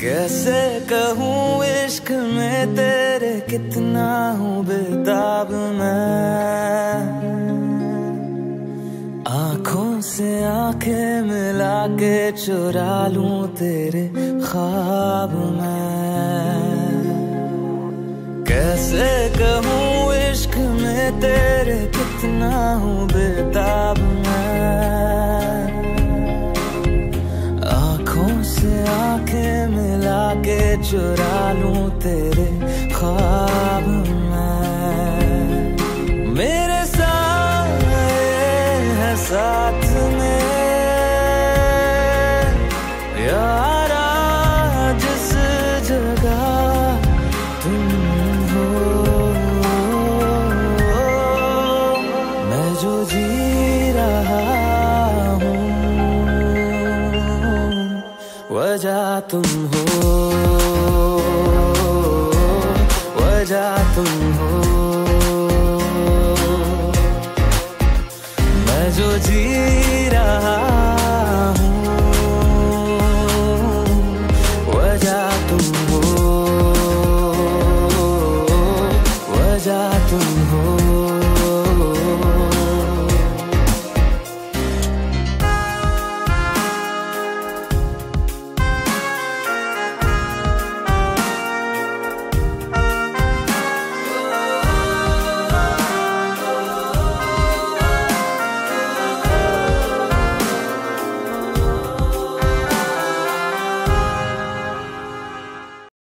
कैसे कहूँ इश्क में तेरे कितना हूँ बेताब मैं, आँखों से आंखें मिला के चुरा लूं तेरे ख्वाब मैं। कैसे कहूँ इश्क में तेरे कितना हूँ बेताब मैं, आँखों से आंखें मिला के चुरा लूं तेरे ख्वाब मैं। मेरे साए है साथ में यारा जिस जगह तुम हो, मैं जो जी रहा हूँ वजह तुम